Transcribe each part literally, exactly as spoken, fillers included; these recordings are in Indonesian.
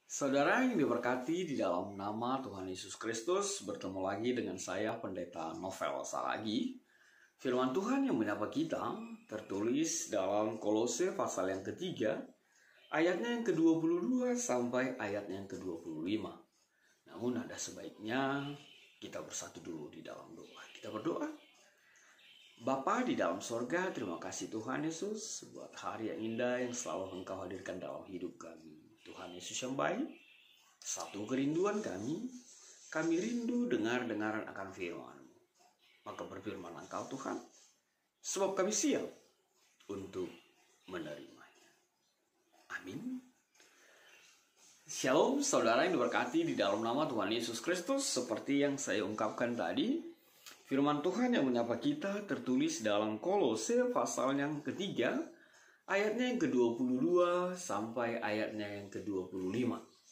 Saudara yang diberkati di dalam nama Tuhan Yesus Kristus, bertemu lagi dengan saya Pendeta Novel Salagi. Firman Tuhan yang menyapa kita tertulis dalam Kolose pasal yang ketiga, ayatnya yang kedua puluh dua sampai ayatnya yang kedua puluh lima. Namun ada sebaiknya kita bersatu dulu di dalam doa. Kita berdoa. Bapa di dalam sorga, terima kasih Tuhan Yesus buat hari yang indah yang selalu Engkau hadirkan dalam hidup kami. Tuhan Yesus yang baik, satu kerinduan kami, kami rindu dengar-dengaran akan firman-Mu. Maka berfirman Engkau Tuhan, sebab kami siap untuk menerimanya. Amin. Shalom saudara yang diberkati di dalam nama Tuhan Yesus Kristus. Seperti yang saya ungkapkan tadi, firman Tuhan yang menyapa kita tertulis dalam Kolose pasal yang ketiga, ayatnya yang kedua puluh dua sampai ayatnya yang kedua puluh lima.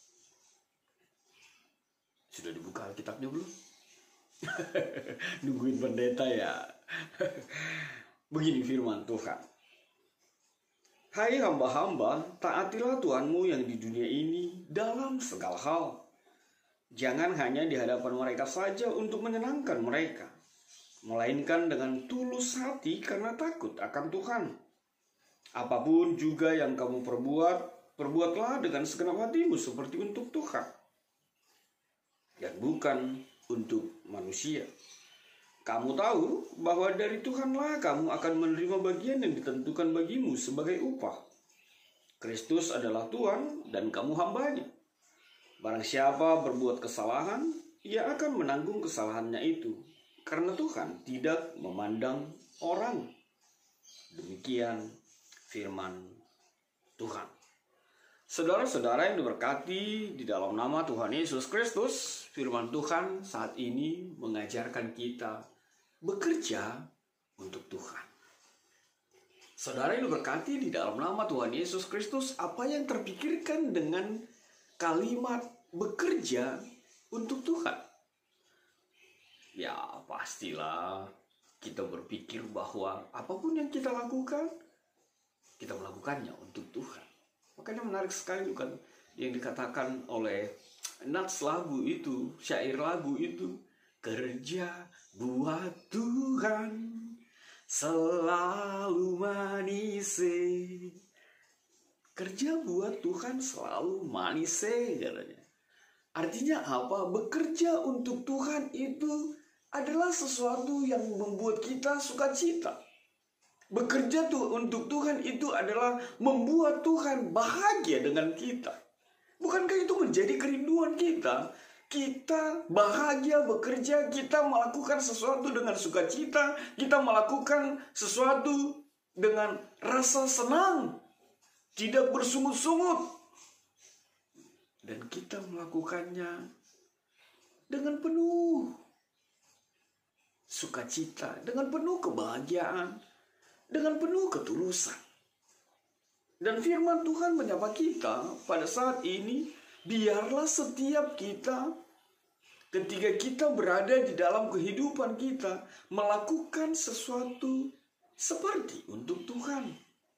Sudah dibuka Alkitabnya belum? Nungguin pendeta ya. Begini firman Tuhan. Hai hamba-hamba, taatilah Tuhanmu yang di dunia ini dalam segala hal. Jangan hanya di hadapan mereka saja untuk menyenangkan mereka, melainkan dengan tulus hati karena takut akan Tuhan. Apapun juga yang kamu perbuat, perbuatlah dengan segenap hatimu seperti untuk Tuhan, dan bukan untuk manusia. Kamu tahu bahwa dari Tuhanlah kamu akan menerima bagian yang ditentukan bagimu sebagai upah. Kristus adalah Tuhan dan kamu hambanya. Barang siapa berbuat kesalahan, ia akan menanggung kesalahannya itu, karena Tuhan tidak memandang orang. Demikian firman Tuhan. Saudara-saudara yang diberkati di dalam nama Tuhan Yesus Kristus, firman Tuhan saat ini mengajarkan kita bekerja untuk Tuhan. Saudara yang diberkati di dalam nama Tuhan Yesus Kristus, apa yang terpikirkan dengan kalimat bekerja untuk Tuhan? Ya, pastilah kita berpikir bahwa apapun yang kita lakukan, kita melakukannya untuk Tuhan. Makanya menarik sekali bukan yang dikatakan oleh nats lagu itu, syair lagu itu, kerja buat Tuhan selalu manis. Kerja buat Tuhan selalu manis katanya. Artinya apa? Bekerja untuk Tuhan itu adalah sesuatu yang membuat kita sukacita. Bekerja tuh untuk Tuhan itu adalah membuat Tuhan bahagia dengan kita. Bukankah itu menjadi kerinduan kita? Kita bahagia bekerja, kita melakukan sesuatu dengan sukacita, kita melakukan sesuatu dengan rasa senang, tidak bersungut-sungut. Dan kita melakukannya dengan penuh sukacita, dengan penuh kebahagiaan, dengan penuh ketulusan. Dan firman Tuhan menyapa kita pada saat ini, biarlah setiap kita ketika kita berada di dalam kehidupan kita melakukan sesuatu seperti untuk Tuhan.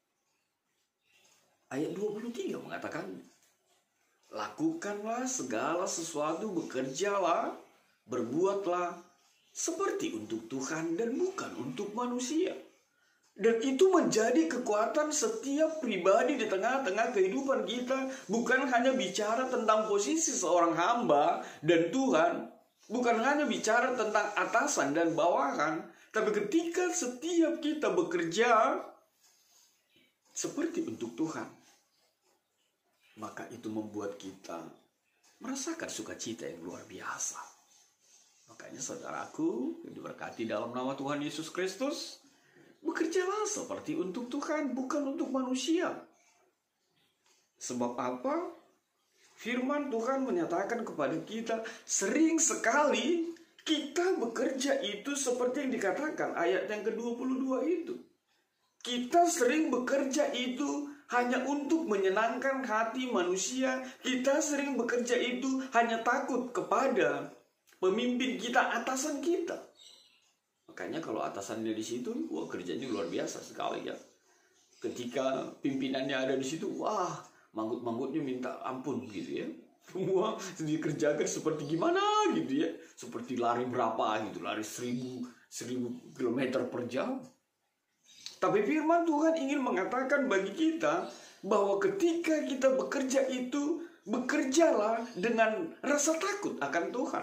Ayat dua puluh tiga mengatakan, lakukanlah segala sesuatu, bekerjalah, berbuatlah seperti untuk Tuhan dan bukan untuk manusia. Dan itu menjadi kekuatan setiap pribadi di tengah-tengah kehidupan kita. Bukan hanya bicara tentang posisi seorang hamba dan Tuhan. Bukan hanya bicara tentang atasan dan bawahan. Tapi ketika setiap kita bekerja seperti untuk Tuhan, maka itu membuat kita merasakan sukacita yang luar biasa. Makanya saudaraku yang diberkati dalam nama Tuhan Yesus Kristus, bekerjalah seperti untuk Tuhan, bukan untuk manusia. Sebab apa? Firman Tuhan menyatakan kepada kita, sering sekali kita bekerja itu seperti yang dikatakan ayat yang kedua puluh dua itu. Kita sering bekerja itu hanya untuk menyenangkan hati manusia. Kita sering bekerja itu hanya takut kepada pemimpin kita, atasan kita. Makanya kalau atasannya di situ, wah kerjanya luar biasa sekali ya. Ketika pimpinannya ada di situ, wah manggut-manggutnya minta ampun gitu ya. Semua dikerjakan seperti gimana gitu ya. Seperti lari berapa gitu, lari seribu, seribu kilometer per jam. Tapi firman Tuhan ingin mengatakan bagi kita bahwa ketika kita bekerja itu, bekerjalah dengan rasa takut akan Tuhan.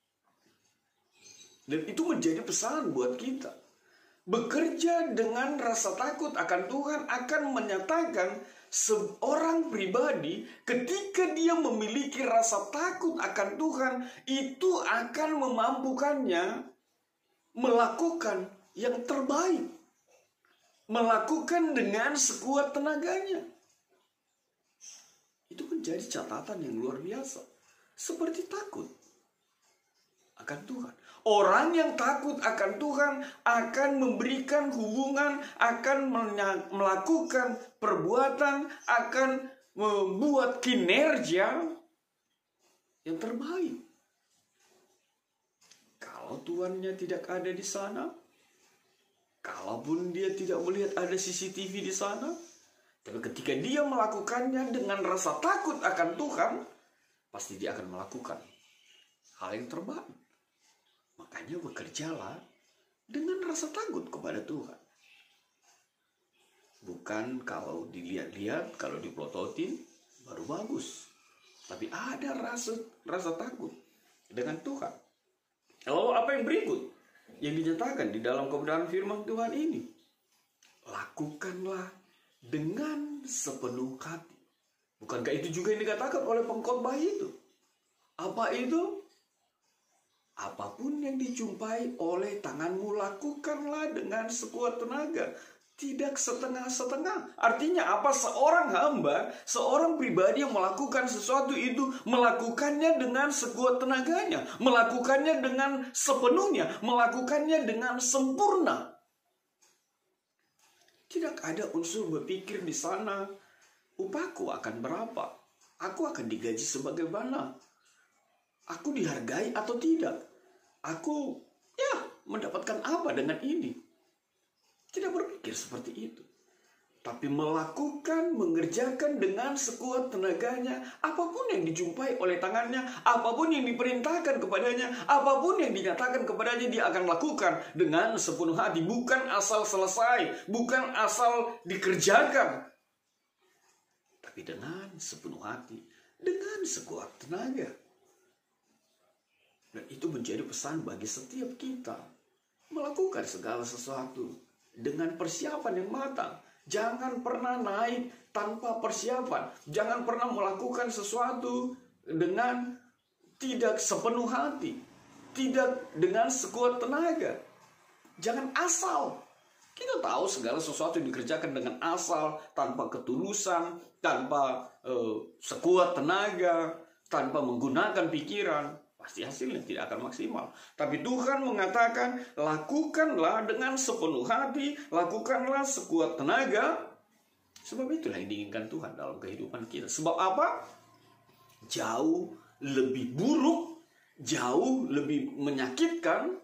Dan itu menjadi pesan buat kita. Bekerja dengan rasa takut akan Tuhan akan menyatakan seorang pribadi ketika dia memiliki rasa takut akan Tuhan, itu akan memampukannya melakukan yang terbaik. Melakukan dengan sekuat tenaganya. Itu menjadi catatan yang luar biasa. Seperti takut akan Tuhan. Orang yang takut akan Tuhan akan memberikan hubungan, akan melakukan perbuatan, akan membuat kinerja yang terbaik. Kalau Tuhannya tidak ada di sana, kalaupun dia tidak melihat ada C C T V di sana, tapi ketika dia melakukannya dengan rasa takut akan Tuhan, pasti dia akan melakukan hal yang terbaik. Makanya bekerjalah dengan rasa takut kepada Tuhan. Bukan kalau dilihat-lihat, kalau dipelototin, baru bagus. Tapi ada rasa rasa takut dengan Tuhan. Lalu apa yang berikut yang dinyatakan di dalam kebenaran firman Tuhan ini? Lakukanlah dengan sepenuh hati. Bukankah itu juga yang dikatakan oleh pengkhotbah itu? Apa itu? Apapun yang dijumpai oleh tanganmu, lakukanlah dengan sekuat tenaga, tidak setengah-setengah. Artinya apa? Seorang hamba, seorang pribadi yang melakukan sesuatu itu, melakukannya dengan sekuat tenaganya, melakukannya dengan sepenuhnya, melakukannya dengan sempurna. Tidak ada unsur berpikir di sana, upahku akan berapa? Aku akan digaji sebagaimana? Aku dihargai atau tidak? Aku ya mendapatkan apa dengan ini? Tidak berpikir seperti itu. Tapi melakukan, mengerjakan dengan sekuat tenaganya, apapun yang dijumpai oleh tangannya, apapun yang diperintahkan kepadanya, apapun yang dinyatakan kepadanya, dia akan lakukan dengan sepenuh hati. Bukan asal selesai, bukan asal dikerjakan, tapi dengan sepenuh hati, dengan sekuat tenaga. Dan itu menjadi pesan bagi setiap kita. Melakukan segala sesuatu dengan persiapan yang matang. Jangan pernah naik tanpa persiapan. Jangan pernah melakukan sesuatu dengan tidak sepenuh hati. Tidak dengan sekuat tenaga. Jangan asal. Kita tahu segala sesuatu yang dikerjakan dengan asal, tanpa ketulusan, tanpa uh, sekuat tenaga, tanpa menggunakan pikiran, pasti hasilnya tidak akan maksimal. Tapi Tuhan mengatakan, lakukanlah dengan sepenuh hati, lakukanlah sekuat tenaga. Sebab itulah yang diinginkan Tuhan dalam kehidupan kita. Sebab apa? Jauh lebih buruk, jauh lebih menyakitkan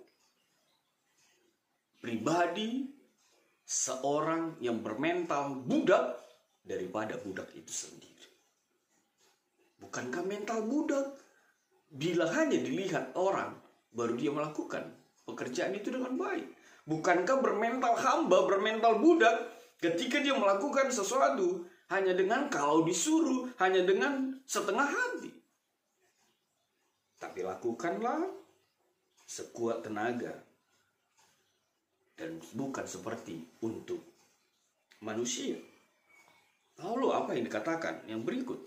pribadi seorang yang bermental budak daripada budak itu sendiri. Bukankah mental budak bila hanya dilihat orang, baru dia melakukan pekerjaan itu dengan baik? Bukankah bermental hamba, bermental budak, ketika dia melakukan sesuatu, hanya dengan kalau disuruh, hanya dengan setengah hati? Tapi lakukanlah sekuat tenaga. Dan bukan seperti untuk manusia. Lalu apa yang dikatakan yang berikut?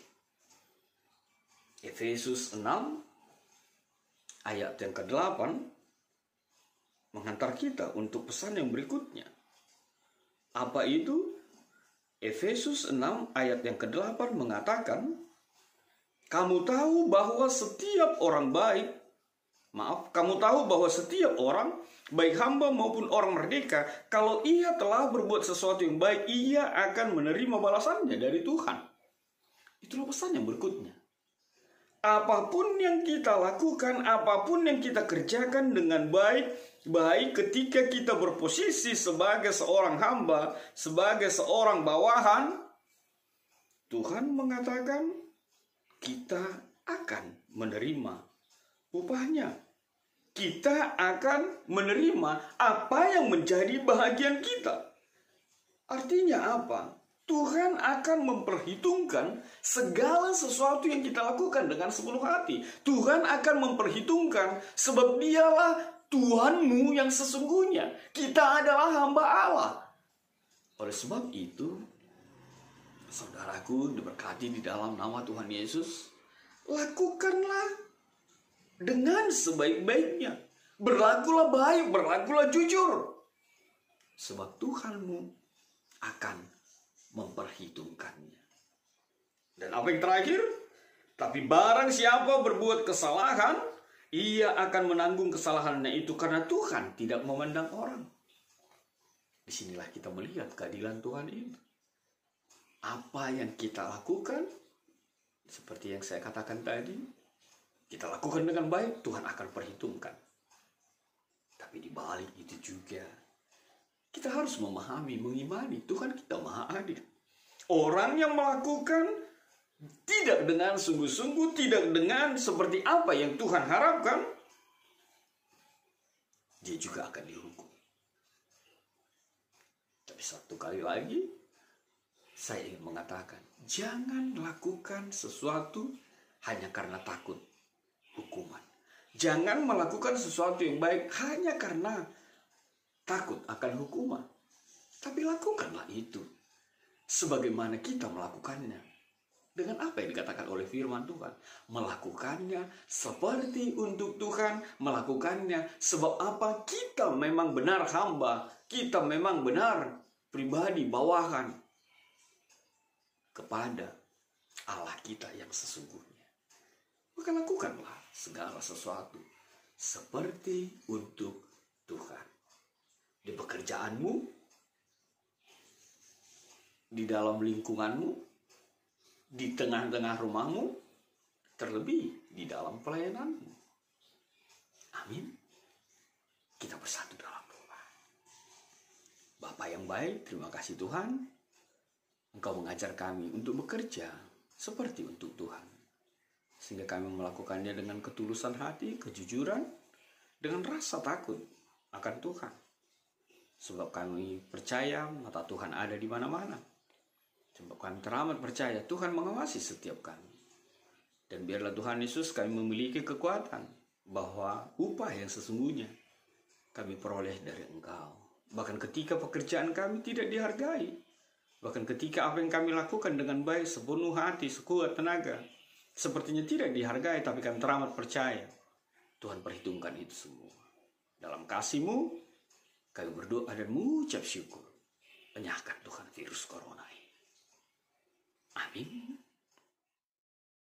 Efesus enam ayat yang kedelapan menghantar kita untuk pesan yang berikutnya. Apa itu? Efesus enam ayat yang kedelapan mengatakan, kamu tahu bahwa setiap orang baik, maaf, kamu tahu bahwa setiap orang, baik hamba maupun orang merdeka, kalau ia telah berbuat sesuatu yang baik, ia akan menerima balasannya dari Tuhan. Itulah pesan yang berikutnya. Apapun yang kita lakukan, apapun yang kita kerjakan dengan baik, baik ketika kita berposisi sebagai seorang hamba, sebagai seorang bawahan, Tuhan mengatakan kita akan menerima upahnya. Kita akan menerima apa yang menjadi bahagian kita. Artinya apa? Tuhan akan memperhitungkan segala sesuatu yang kita lakukan dengan sepenuh hati. Tuhan akan memperhitungkan sebab dialah Tuhanmu yang sesungguhnya. Kita adalah hamba Allah. Oleh sebab itu, saudaraku diberkati di dalam nama Tuhan Yesus, lakukanlah dengan sebaik-baiknya. Berlakulah baik, berlakulah jujur. Sebab Tuhanmu akan memperhitungkannya. Dan apa yang terakhir? Tapi barang siapa berbuat kesalahan, ia akan menanggung kesalahannya itu karena Tuhan tidak memandang orang. Disinilah kita melihat keadilan Tuhan itu. Apa yang kita lakukan, seperti yang saya katakan tadi, kita lakukan dengan baik, Tuhan akan perhitungkan. Tapi di balik itu juga, kita harus memahami, mengimani Tuhan kita maha adil. Orang yang melakukan tidak dengan sungguh-sungguh, tidak dengan seperti apa yang Tuhan harapkan, dia juga akan dihukum. Tapi satu kali lagi, saya ingin mengatakan, jangan lakukan sesuatu hanya karena takut hukuman. Jangan melakukan sesuatu yang baik hanya karena takut akan hukuman. Tapi lakukanlah itu sebagaimana kita melakukannya. Dengan apa yang dikatakan oleh firman Tuhan. Melakukannya seperti untuk Tuhan. Melakukannya sebab apa? Kita memang benar hamba. Kita memang benar pribadi bawahan kepada Allah kita yang sesungguhnya. Maka lakukanlah segala sesuatu seperti untuk Tuhan. Di pekerjaanmu, di dalam lingkunganmu, di tengah-tengah rumahmu, terlebih di dalam pelayananmu. Amin. Kita bersatu dalam doa. Bapa yang baik, terima kasih Tuhan. Engkau mengajar kami untuk bekerja seperti untuk Tuhan. Sehingga kami melakukannya dengan ketulusan hati, kejujuran, dengan rasa takut akan Tuhan. Sebab kami percaya mata Tuhan ada di mana-mana. Sebab kami teramat percaya Tuhan mengawasi setiap kami. Dan biarlah Tuhan Yesus kami memiliki kekuatan bahwa upah yang sesungguhnya kami peroleh dari Engkau. Bahkan ketika pekerjaan kami tidak dihargai. Bahkan ketika apa yang kami lakukan dengan baik, sepenuh hati, sekuat tenaga, sepertinya tidak dihargai, tapi kami teramat percaya Tuhan perhitungkan itu semua. Dalam kasih-Mu, kami berdoa dan mengucap syukur. Penyahkan Tuhan virus corona ini. Amin.